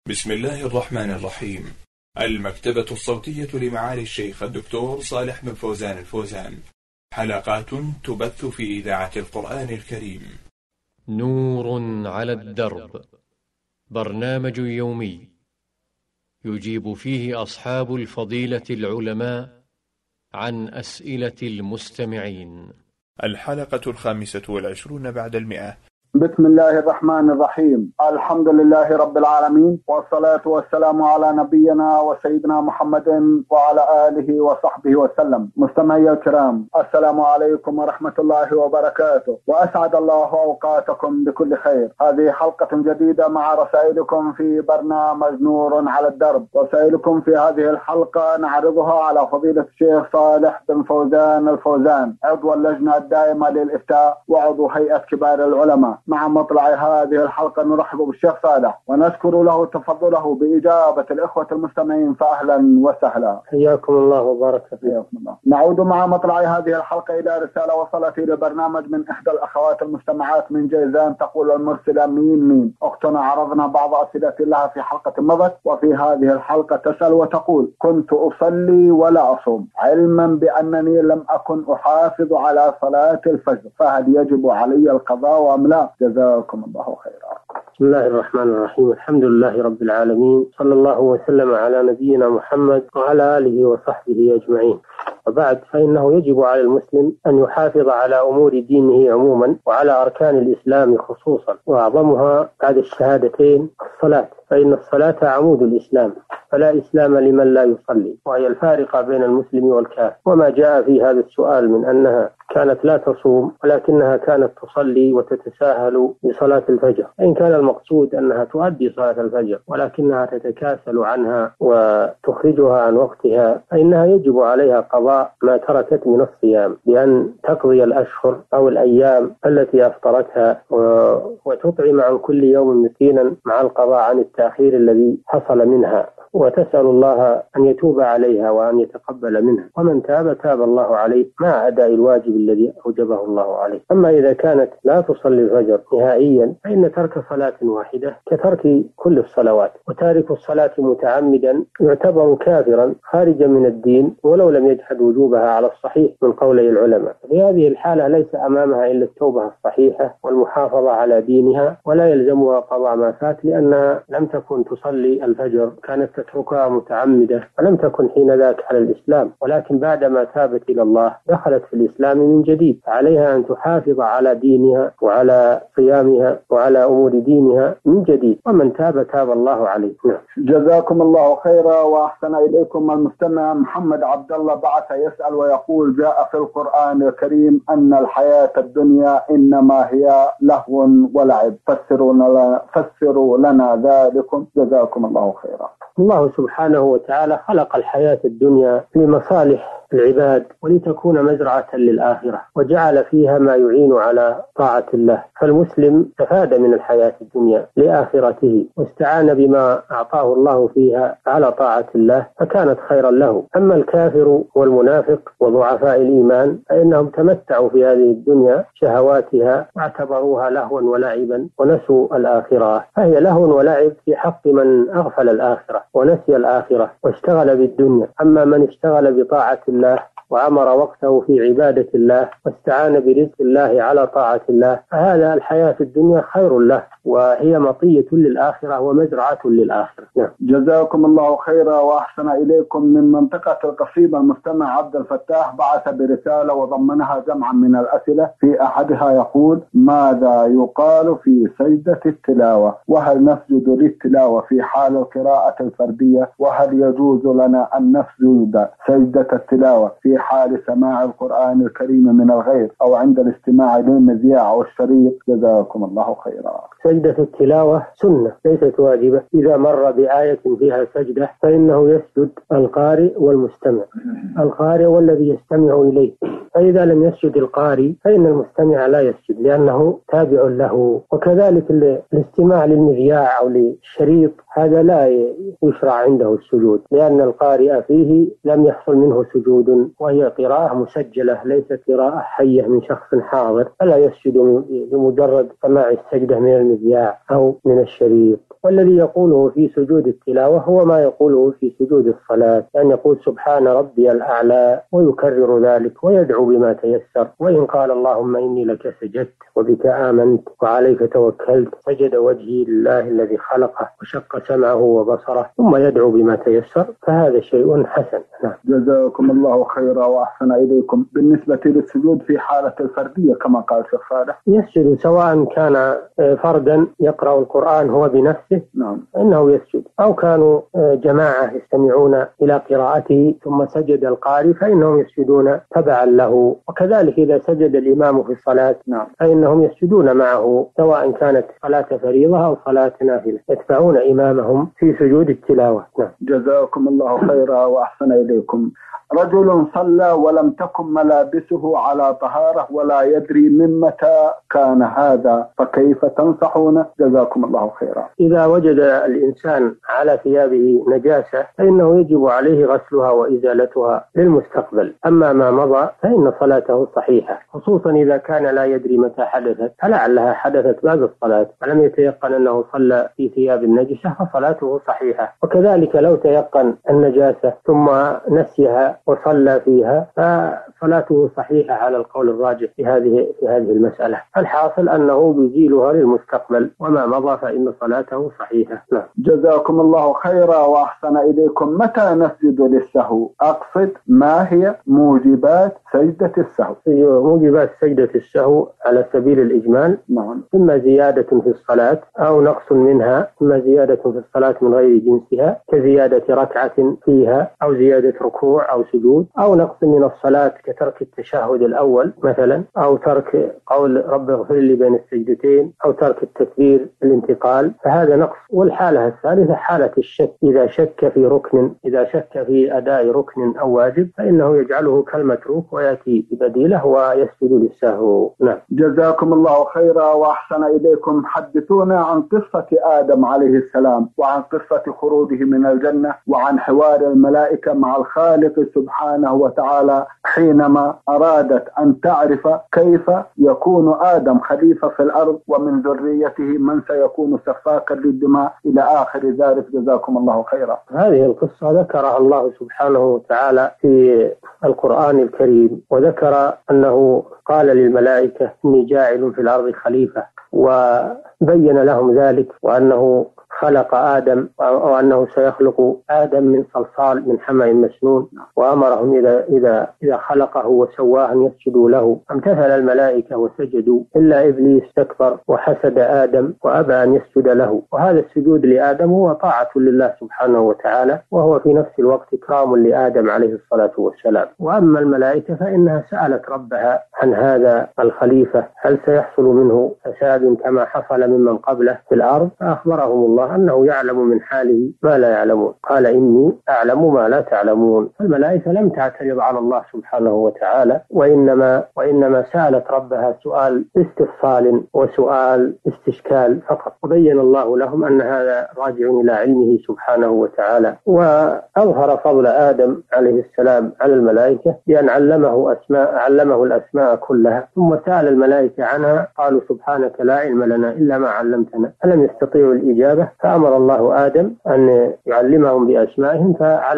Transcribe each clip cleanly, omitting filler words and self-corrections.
بسم الله الرحمن الرحيم. المكتبة الصوتية لمعالي الشيخ الدكتور صالح بن فوزان الفوزان. حلقات تبث في إذاعة القرآن الكريم. نور على الدرب، برنامج يومي يجيب فيه أصحاب الفضيلة العلماء عن أسئلة المستمعين. الحلقة 25 بعد 100. بسم الله الرحمن الرحيم. الحمد لله رب العالمين، والصلاة والسلام على نبينا وسيدنا محمد وعلى آله وصحبه وسلم. مستمعي الكرام، السلام عليكم ورحمة الله وبركاته، وأسعد الله أوقاتكم بكل خير. هذه حلقة جديدة مع رسائلكم في برنامج نور على الدرب. رسائلكم في هذه الحلقة نعرضها على فضيلة الشيخ صالح بن فوزان الفوزان، عضو اللجنة الدائمة للإفتاء وعضو هيئة كبار العلماء. مع مطلع هذه الحلقة نرحب بالشيخ صالح ونشكر له تفضله بإجابة الإخوة المستمعين، فأهلا وسهلا. حياكم الله وبارك فيكم الله. نعود مع مطلع هذه الحلقة إلى رسالة وصلت إلى برنامج من إحدى الأخوات المستمعات من جيزان، تقول المرسلة مين أختنا عرضنا بعض أسئلة لها في حلقة مضت، وفي هذه الحلقة تسأل وتقول: كنت أصلي ولا أصوم علما بأنني لم أكن أحافظ على صلاة الفجر، فهل يجب علي القضاء أم لا؟ جزاكم الله خيرا. بسم الله الرحمن الرحيم. الحمد لله رب العالمين، صلى الله وسلم على نبينا محمد وعلى آله وصحبه أجمعين. وبعد، فإنه يجب على المسلم أن يحافظ على أمور دينه عموما وعلى أركان الإسلام خصوصا، وأعظمها بعد الشهادتين الصلاة، فإن الصلاة عمود الإسلام، فلا إسلام لمن لا يصلي، وهي الفارقة بين المسلم والكافر. وما جاء في هذا السؤال من أنها كانت لا تصوم ولكنها كانت تصلي وتتساهل بصلاة الفجر، إن كان المقصود أنها تؤدي صلاة الفجر ولكنها تتكاسل عنها وتخرجها عن وقتها، فإنها يجب عليها قضاء ما تركت من الصيام بأن تقضي الأشهر أو الأيام التي أفطرتها وتطعم عن كل يوم مسكينا مع القضاء عن التأخير الذي حصل منها، وتسأل الله أن يتوب عليها وأن يتقبل منها. ومن تاب تاب الله عليه مع أداء الواجب الذي أوجبه الله عليه. أما إذا كانت لا تصلي الفجر نهائيا، فإن ترك صلاة واحدة كترك كل الصلوات، وتارك الصلاة متعمدا يعتبر كافرا خارجا من الدين ولو لم يجحد وجوبها على الصحيح من قولي العلماء. في هذه الحالة ليس أمامها إلا التوبة الصحيحة والمحافظة على دينها، ولا يلزمها قضاء ما فات، لأنها لم تكن تصلي الفجر، كانت تتركها متعمدة، ولم تكن حين ذاك على الإسلام، ولكن بعدما تابت إلى الله دخلت في الإسلام من جديد. عليها أن تحافظ على دينها وعلى صيامها وعلى أمور دينها من جديد، ومن تاب تاب الله عليه. جزاكم الله خيرا وأحسن إليكم. المستمع محمد عبد الله بعث يسأل ويقول: جاء في القرآن الكريم أن الحياة الدنيا إنما هي لهو ولعب، فسروا لنا ذلكم جزاكم الله خيرا. الله سبحانه وتعالى خلق الحياة الدنيا لمصالح العباد ولتكون مزرعة للآخرة، وجعل فيها ما يعين على طاعة الله، فالمسلم استفاد من الحياة الدنيا لآخرته واستعان بما أعطاه الله فيها على طاعة الله، فكانت خيرا له. أما الكافر والمنافق وضعفاء الإيمان فإنهم تمتعوا في هذه الدنيا شهواتها واعتبروها لهوا ولعبا ونسوا الآخرة، فهي لهو ولعب في حق من أغفل الآخرة ونسي الآخرة واشتغل بالدنيا. أما من اشتغل بطاعة الله وعمر وقته في عبادة الله واستعان برزق الله على طاعة الله، فهذا الحياة الدنيا خير له، وهي مطية للآخرة ومزرعة للآخرة. جزاكم الله خيرا وأحسن إليكم. من منطقة القصيبة المستمع عبد الفتاح بعث برسالة وضمنها جمعا من الأسئلة. في أحدها يقول: ماذا يقال في سجدة التلاوة؟ وهل نسجد للتلاوة في حال القراءة الفردية؟ وهل يجوز لنا أن نسجد سجدة التلاوة في حال سماع القرآن الكريم من الغير أو عند الاستماع للمذياع أو الشريط؟ جزاكم الله خيرا. سجدة التلاوة سنة ليست واجبة. إذا مر بآية فيها سجدة فإنه يسجد القارئ والمستمع، القارئ والذي يستمع إليه، فإذا لم يسجد القارئ فإن المستمع لا يسجد لأنه تابع له. وكذلك الاستماع للمذياع أو للشريط هذا لا يشرع عنده السجود، لأن القارئ فيه لم يحصل منه سجود، وهي قراءة مسجلة ليست قراءة حية من شخص حاضر، فلا يسجد بمجرد سماع السجدة من المذياع. المذياع أو من الشريط. والذي يقوله في سجود التلاوة هو ما يقوله في سجود الصلاة، أن يقول سبحان ربي الأعلى ويكرر ذلك ويدعو بما تيسر. وإن قال اللهم إني لك سجدت وبك آمنت وعليك توكلت سجد وجهي لله الذي خلقه وشق سمعه وبصره، ثم يدعو بما تيسر، فهذا شيء حسن. جزاكم الله خيرا وأحسن إليكم. بالنسبة للسجود في حالة الفردية كما قال شيخ صالح، يسجد سواء كان فردا يقرأ القرآن هو بنفسه إنه يسجد، أو كانوا جماعة يستمعون إلى قراءته ثم سجد القارئ فإنهم يسجدون تبعا له. وكذلك إذا سجد الإمام في الصلاة فإنهم يسجدون معه سواء كانت صلاة فريضة أو صلاة نافلة، يتبعون إمامهم في سجود التلاوة. جزاكم الله خيرا وأحسن إليكم. رجل صلى ولم تكن ملابسه على طهارة ولا يدري من متى كان هذا، فكيف تنصحونه؟ جزاكم الله خيرا. إذا وجد الإنسان على ثيابه نجاسة فإنه يجب عليه غسلها وإزالتها للمستقبل. أما ما مضى فإن صلاته صحيحة، خصوصا إذا كان لا يدري متى حدثت، فلعلها حدثت بعد الصلاة ولم يتيقن أنه صلى في ثياب النجسة فصلاته صحيحة. وكذلك لو تيقن النجاسة ثم نسيها وصلى فيها فصلاته صحيحة على القول الراجح في هذه المسألة. الحاصل أنه يزيلها للمستقبل، وما مضى فإن صلاته صحيحة. جزاكم الله خيرا وأحسن إليكم. متى نسجد للسهو؟ أقصد ما هي موجبات سجدة السهو؟ موجبات سجدة السهو على سبيل الإجمال إما زيادة في الصلاة أو نقص منها، إما زيادة في الصلاة من غير جنسها كزيادة ركعة فيها أو زيادة ركوع أو سجود، أو نقص من الصلاة كترك التشهد الأول مثلا، أو ترك قول رب اغفر لي بين السجدتين، أو ترك التكبير الانتقال، فهذا نقص. والحالة الثالثة حالة الشك، إذا شك في ركن، إذا شك في أداء ركن أو واجب فإنه يجعله كالمتروك ويأتي ببديله ويسجد للسهو. جزاكم الله خيرا وأحسن إليكم. حدثونا عن قصة آدم عليه السلام وعن قصة خروجه من الجنة وعن حوار الملائكة مع الخالق سبحانه وتعالى حينما أرادت أن تعرف كيف يكون آدم خليفة في الأرض ومن ذريته من سيكون سفاكا للدماء إلى آخر ذلك. جزاكم الله خيرا. هذه القصة ذكرها الله سبحانه وتعالى في القرآن الكريم، وذكر أنه قال للملائكة إني جاعل في الأرض خليفة، وبين لهم ذلك وأنه خلق آدم وأنه سيخلق آدم من صلصال من حمأ مسنون، وأمرهم إذا خلقه وسواه أن يسجدوا له، امتثل الملائكة وسجدوا إلا إبليس استكبر وحسد آدم وأبى أن يسجد له. وهذا السجود لآدم هو طاعة لله سبحانه وتعالى، وهو في نفس الوقت إكرام لآدم عليه الصلاة والسلام. وأما الملائكة فإنها سألت ربها عن هذا الخليفة هل سيحصل منه فساد كما حصل ممن قبله في الأرض، فأخبرهم الله أنه يعلم من حاله ما لا يعلمون، قال إني أعلم ما لا تعلمون. الملائكة لم تعترض على الله سبحانه وتعالى، وإنما سألت ربها سؤال استفصال وسؤال استشكال فقط، وبين الله لهم أن هذا راجع إلى علمه سبحانه وتعالى. وأظهر فضل آدم عليه السلام على الملائكة بأن علمه الأسماء كلها، ثم سأل الملائكة عنها قالوا سبحانك لا علم لنا إلا ما علمتنا، فلم يستطيعوا الإجابة، فأمر الله آدم أن يعلمهم بأسمائهم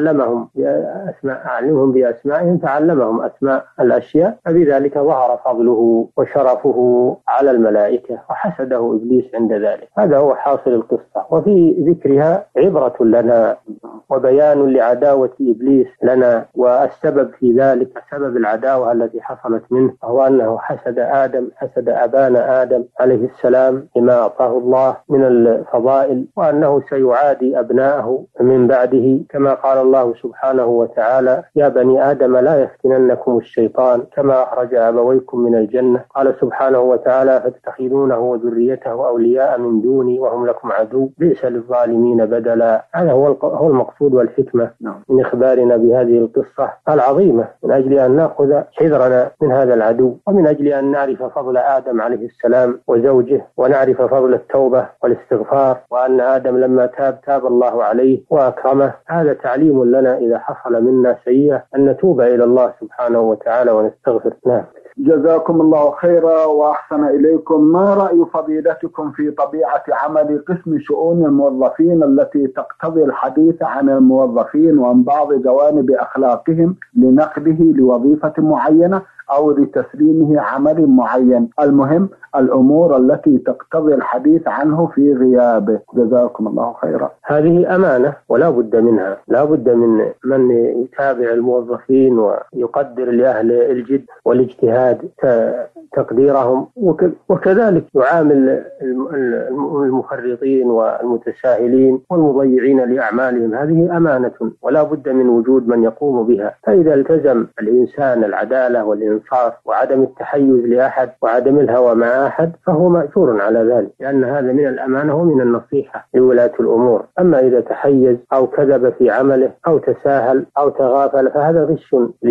فعلمهم أسماء الأشياء، فبذلك ظهر فضله وشرفه على الملائكة وحسده إبليس عند ذلك. هذا هو حاصل القصة، وفي ذكرها عبرة لنا وبيان لعداوة إبليس لنا، والسبب في ذلك سبب العداوة التي حصلت منه هو أنه حسد أبانا آدم عليه السلام بما أعطاه الله من الفضائل، وأنه سيعادي أبناءه من بعده، كما قال الله سبحانه وتعالى يا بني آدم لا يفتننكم الشيطان كما أخرج أبويكم من الجنة. قال سبحانه وتعالى فتتخذونه وذريته أولياء من دوني وهم لكم عدو بئس للظالمين بدلا. هذا هو المقصود والحكمة من إخبارنا بهذه القصة العظيمة، من أجل أن نأخذ حذرنا من هذا العدو، ومن أجل أن نعرف فضل آدم عليه السلام وزوجه، ونعرف فضل التوبة والاستغفار، وأن آدم لما تاب الله عليه وأكرمه. هذا تعليم لنا إذا حصل منا سيئة أن نتوب إلى الله سبحانه وتعالى ونستغفر. جزاكم الله خيرا وأحسن إليكم. ما رأي فضيلتكم في طبيعة عمل قسم شؤون الموظفين التي تقتضي الحديث عن الموظفين وعن بعض جوانب أخلاقهم لنقله لوظيفة معينة أو لتسليمه عمل معين، المهم الأمور التي تقتضي الحديث عنه في غيابه؟ جزاكم الله خيرا. هذه أمانة ولا بد منها، لا بد من يتابع الموظفين ويقدر لأهل الجد والاجتهاد تقديرهم، وكذلك يعامل المفرطين والمتساهلين والمضيعين لأعمالهم. هذه أمانة ولا بد من وجود من يقوم بها. فإذا التزم الإنسان العدالة والإنصاف وعدم التحيز لأحد وعدم الهوى مع أحد فهو مأجور على ذلك، لأن هذا من الأمانة ومن النصيحة لولاة الأمور. أما إذا تحيز أو كذب في عمله أو تساهل أو تغافل فهذا غش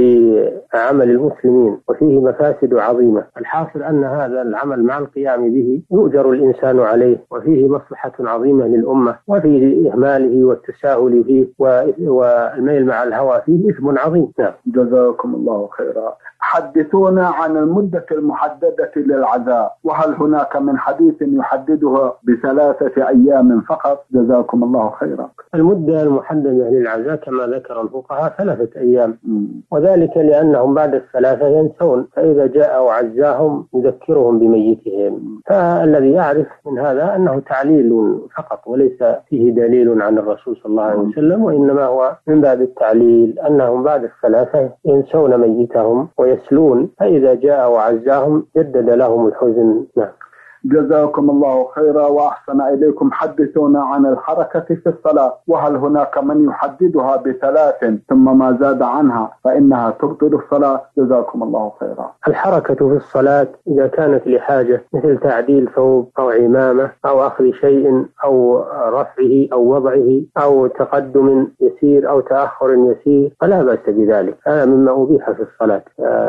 لعمل المسلمين وفيه مفاسد عظيمة. الحاصل أن هذا العمل مع القيام به يؤجر الإنسان عليه وفيه مصلحة عظيمة للأمة، وفي إهماله والتساهل فيه والميل مع الهوى فيه إثم عظيم. نعم. جزاكم الله خيرا. حدثونا عن المدة المحددة للعزاء، وهل هناك من حديث يحددها ب3 أيام فقط؟ جزاكم الله خيرا. المدة المحددة للعزاء كما ذكر الفقهاء 3 أيام، وذلك لأنهم بعد 3 ينسون، فإذا جاءوا عزاهم يذكرهم بميتهم. فالذي يعرف من هذا أنه تعليل فقط وليس فيه دليل عن الرسول صلى الله عليه وسلم، وإنما هو من باب التعليل أنهم بعد 3 ينسون ميتهم ويسلون، فإذا جاء وعزاهم جدد لهم الحزن. نعم. جزاكم الله خيرا وأحسن إليكم. حدثونا عن الحركة في الصلاة، وهل هناك من يحددها ب3 ثم ما زاد عنها فإنها تبطل الصلاة؟ جزاكم الله خيرا. الحركة في الصلاة إذا كانت لحاجة مثل تعديل ثوب أو عمامة أو أخذ شيء أو رفعه أو وضعه أو تقدم يسير أو تأخر يسير فلا بأس بذلك، هذا مما أبيح في الصلاة.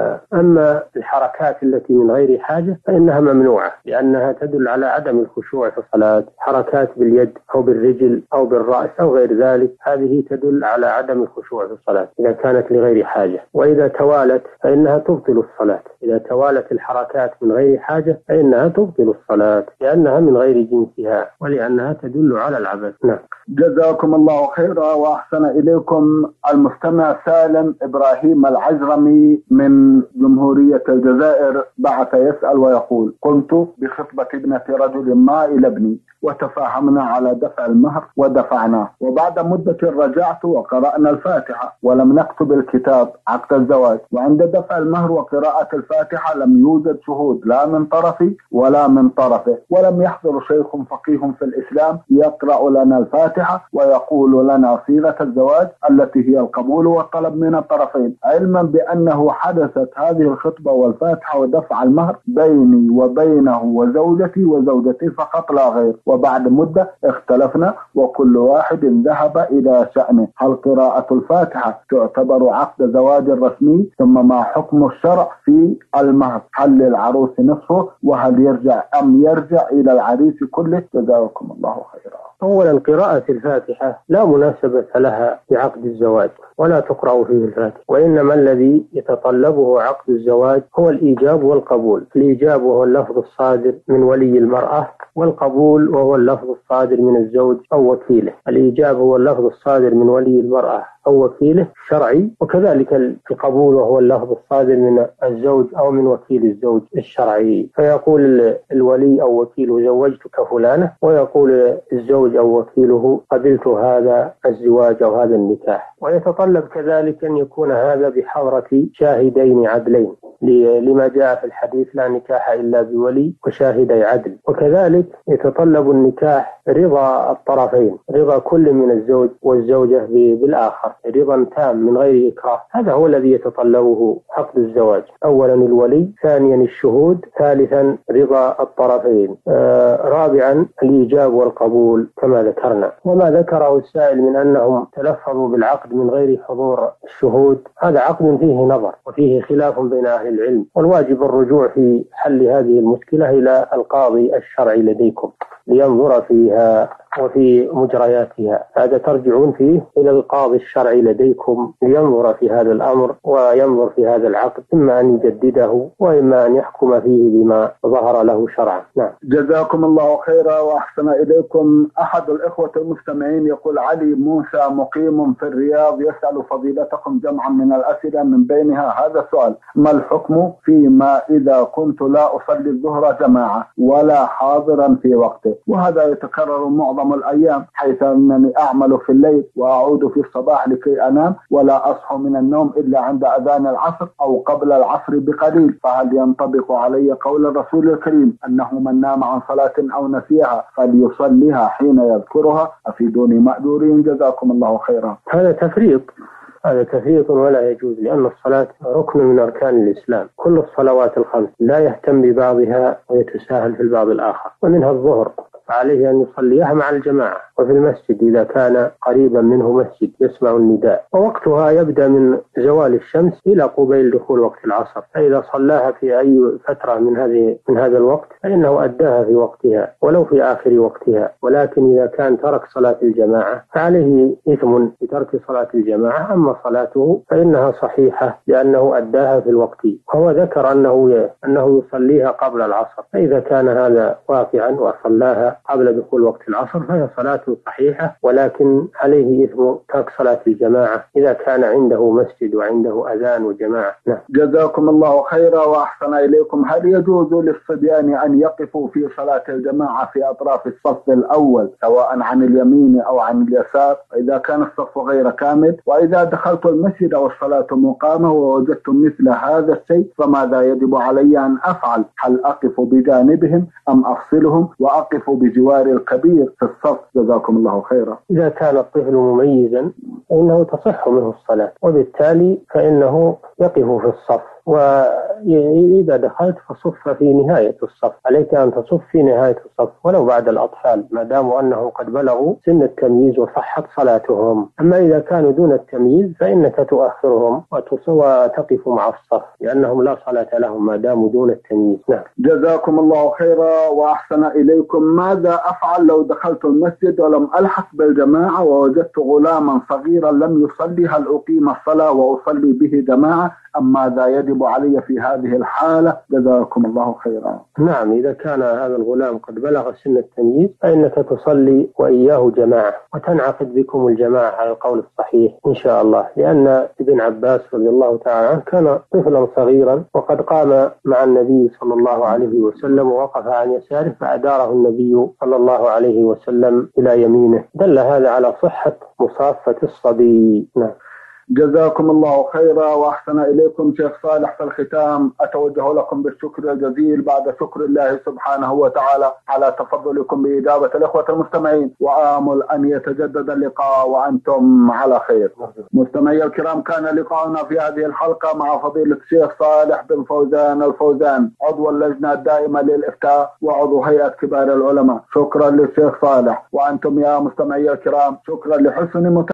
أما الحركات التي من غير حاجة فإنها ممنوعة، لأنها تدل على عدم الخشوع في الصلاة. حركات باليد أو بالرجل أو بالرأس أو غير ذلك هذه تدل على عدم الخشوع في الصلاة إذا كانت لغير حاجة، وإذا توالت فإنها تبطل الصلاة. إذا توالت الحركات من غير حاجة فإنها تبطل الصلاة لأنها من غير جنسها ولأنها تدل على العبث. نعم. جزاكم الله خيرا وأحسن إليكم. المستمع سالم إبراهيم العجرمي من جمهورية الجزائر بعث يسأل ويقول: قمت بخطبة ابنة رجل ما إلى ابني وتفاهمنا على دفع المهر ودفعناه، وبعد مدة رجعت وقرأنا الفاتحة ولم نكتب الكتاب عقد الزواج، وعند دفع المهر وقراءة الفاتحة لم يوجد شهود لا من طرفي ولا من طرفه، ولم يحضر شيخ فقيه في الإسلام يقرأ لنا الفاتحة ويقول لنا صيغة الزواج التي هي القبول والطلب من الطرفين، علما بأنه حدثت هذه الخطبة والفاتحة ودفع المهر بيني وبينه وزوجتي فقط لا غير، وبعد مدة اختلفنا وكل واحد ذهب إلى شأنه. هل قراءة الفاتحة تعتبر عقد زواج رسمي؟ ثم ما حكم الشرع في المهر؟ هل للعروس نصفه؟ وهل يرجع إلى العريس كله؟ جزاكم الله خيرا. أولا قراءة الفاتحة لا مناسبة لها بعقد الزواج ولا تقرأ فيه الفاتحة، وإنما الذي يتطلبه عقد الزواج هو الإيجاب والقبول. الإيجاب وهو اللفظ الصادر من ولي المرأة، والقبول وهو اللفظ الصادر من الزوج أو وكيله. الإيجاب هو اللفظ الصادر من ولي المرأة أو وكيله الشرعي، وكذلك القبول وهو اللفظ الصادر من الزوج أو من وكيل الزوج الشرعي. فيقول الولي أو وكيله زوجتك فلانة، ويقول الزوج أو وكيله قبلت هذا الزواج أو هذا النكاح. ويتطلب كذلك أن يكون هذا بحضرة شاهدين عدلين، لما جاء في الحديث: لا نكاح إلا بولي وشاهدي عدل. وكذلك يتطلب النكاح رضا الطرفين، رضا كل من الزوج والزوجة بالآخر، رضا تام من غير إكراه. هذا هو الذي يتطلبه عقد الزواج. أولا الولي، ثانيا الشهود، ثالثا رضا الطرفين، رابعا الإيجاب والقبول كما ذكرنا. وما ذكره السائل من أنهم تلفظوا بالعقد من غير حضور الشهود هذا عقد فيه نظر وفيه خلاف بين أهل العلم، والواجب الرجوع في حل هذه المشكلة إلى القاضي الشرعي لديكم. لينظر فيها وفي مجرياتها. هذا ترجعون فيه إلى القاضي الشرعي لديكم لينظر في هذا الأمر وينظر في هذا العقد، إما أن يجدده وإما أن يحكم فيه بما ظهر له شرعا. نعم. جزاكم الله خيرا وأحسن إليكم. أحد الإخوة المستمعين يقول: علي موسى مقيم في الرياض يسأل فضيلتكم جمعا من الأسئلة، من بينها هذا السؤال: ما الحكم فيما إذا كنت لا أصلي الظهر جماعة ولا حاضرا في وقته؟ وهذا يتكرر معظم الأيام، حيث أنني أعمل في الليل وأعود في الصباح لكي أنام، ولا أصحى من النوم إلا عند أذان العصر أو قبل العصر بقليل، فهل ينطبق علي قول الرسول الكريم أنه من نام عن صلاة أو نسيها فليصليها حين يذكرها؟ أفيدوني مأجورين جزاكم الله خيرا. هذا تفريط ولا يجوز، لأن الصلاة ركن من أركان الإسلام. كل الصلوات الخمس لا يهتم ببعضها ويتساهل في البعض الآخر، ومنها الظهر فعليه أن يصليها مع الجماعة وفي المسجد إذا كان قريبا منه مسجد يسمع النداء، ووقتها يبدأ من زوال الشمس إلى قبيل دخول وقت العصر، فإذا صلاها في أي فترة من هذا الوقت فإنه أداها في وقتها ولو في آخر وقتها. ولكن إذا كان ترك صلاة الجماعة فعليه إثم بترك صلاة الجماعة، أما صلاته فإنها صحيحة لأنه أداها في الوقت. هو ذكر أنه يصليها قبل العصر، فإذا كان هذا واقعا وصلاها قبل دخول وقت العصر فهي صلاة صحيحة، ولكن عليه إثم ترك صلاة الجماعة إذا كان عنده مسجد وعنده أذان وجماعة. نعم. جزاكم الله خيرا وأحسن إليكم. هل يجوز للصبيان أن يقفوا في صلاة الجماعة في أطراف الصف الأول سواء عن اليمين أو عن اليسار إذا كان الصف غير كامل؟ وإذا دخلت المسجد والصلاة مقامة ووجدت مثل هذا الشيء فماذا يجب علي أن أفعل؟ هل أقف بجانبهم أم أفصلهم وأقف بجوار الكبير في الصف؟ جزاكم الله خيرا. إذا كان الطفل مميزا فإنه تصح منه الصلاة، وبالتالي فإنه يقف في الصف، وإذا دخلت فصف في نهاية الصف. عليك أن تصف في نهاية الصف ولو بعد الأطفال ما داموا أنهم قد بلغوا سن التمييز وصحت صلاتهم. أما إذا كانوا دون التمييز فإنك تؤخرهم وتقف مع الصف لأنهم لا صلاة لهم ما داموا دون التمييز. نعم. جزاكم الله خيرا وأحسن إليكم. ماذا أفعل لو دخلت المسجد ولم ألحق بالجماعة ووجدت غلاما صغيرا لم يصلي؟ هل أقيم الصلاة وأصلي به جماعة أم ماذا يجب علي في هذه الحالة؟ جزاكم الله خيرا. نعم، إذا كان هذا الغلام قد بلغ سن التمييز فإنك تصلي وإياه جماعة وتنعقد بكم الجماعة على القول الصحيح إن شاء الله، لأن ابن عباس رضي الله تعالى عنه كان طفلا صغيرا وقد قام مع النبي صلى الله عليه وسلم ووقف عن يساره فأداره النبي صلى الله عليه وسلم إلى يمينه، دل هذا على صحة مصافة الصبي. نعم. جزاكم الله خيرا وأحسن إليكم. شيخ صالح، في الختام أتوجه لكم بالشكر الجزيل بعد شكر الله سبحانه وتعالى على تفضلكم بإجابة الإخوة المستمعين، وآمل أن يتجدد اللقاء وأنتم على خير. مستمعي الكرام، كان لقاؤنا في هذه الحلقة مع فضيلة الشيخ صالح بن فوزان الفوزان، عضو اللجنة الدائمة للإفتاء وعضو هيئة كبار العلماء. شكرا للشيخ صالح، وأنتم يا مستمعي الكرام شكرا لحسن